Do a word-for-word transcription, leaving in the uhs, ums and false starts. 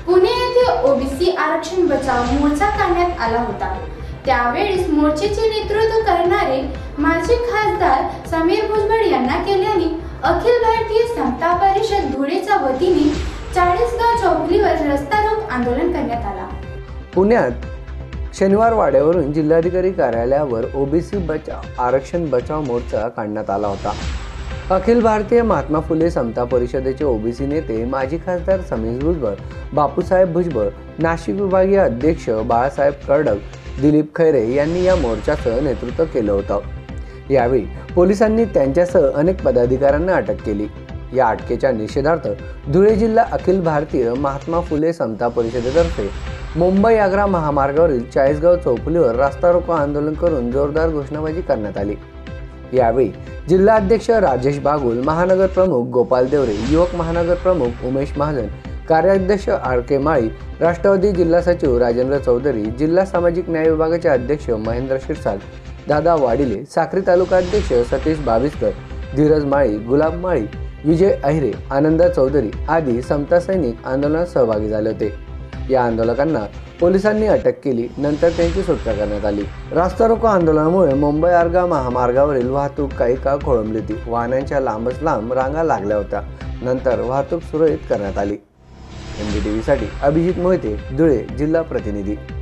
पुणे येथे ओबीसी आरक्षण बचाव मोर्चा काढण्यात आला होता। त्यावेळेस मोर्चाचे नेतृत्व करणारे माजी खासदार समीर भुजबळ यांना केल्याने अखिल भारतीय समता परिषद धुळेच्या वतीने चाळीसगाव चौफुलीवर रस्ता रोक आंदोलन करण्यात आला। पुण्यात शनिवार वाड्यावरून जिल्हाधिकारी कार्यालयावर ओबीसी बचाव आरक्षण बचाव मोर्चा काढण्यात आला होता। अखिल भारतीय महात्मा फुले समता परिषदेचे ओबीसी नेते माजी खासदार समीर भुजबळ, बापूसाहेब भुजबळ, नाशिक विभागीय अध्यक्ष बाळासाहेब कर्डक, दिलीप खैरे यांनी या मोर्चाचं नेतृत्व केलं होतं। यावेळी पोलिसांनी त्यांच्यासह अनेक पदाधिकाऱ्यांना अटक केली। या अटकेच्या निषेधार्थ धुळे जिल्हा अखिल भारतीय महात्मा फुले समता परिषदेतर्फे मुंबई आग्रा महामार्गावरील चाळीसगाव चौफुलीवर रास्ता रोको आंदोलन करून जोरदार घोषणाबाजी करण्यात आली। यावेळी जिल्हा अध्यक्ष राजेश बागुल, महानगर प्रमुख गोपाल देवरे, युवक महानगर प्रमुख उमेश महाजन, कार्याध्यक्ष आर के माळी, राष्ट्रवादी जिल्हा सचिव राजेंद्र चौधरी, जिल्हा सामाजिक न्याय विभागाचे अध्यक्ष महेंद्र शिरसाट, दादा वाडिले, साक्री तालुका अध्यक्ष सतीश बाविस्कर, धीरज माळी, गुलाब माळी, विजय अहिरे, आनंद चौधरी आदी समता सैनिक आंदोलनात सहभागी झाले होते। या आंदोलकांना पोलिसांनी अटक केली, नंतर त्यांची सुटका करण्यात आली। रास्ता रोको आंदोलनामुळे मुंबई आग्रा महामार्गावरील वाहतूक काही काळ खोळंबली होती। वाहनांच्या लांबच लांब रांगा लागल्या होत्या। नंतर वाहतूक सुरळीत करण्यात आली। एन डी टी व्ही साठी अभिजित मोहिते, धुळे जिल्हा प्रतिनिधी।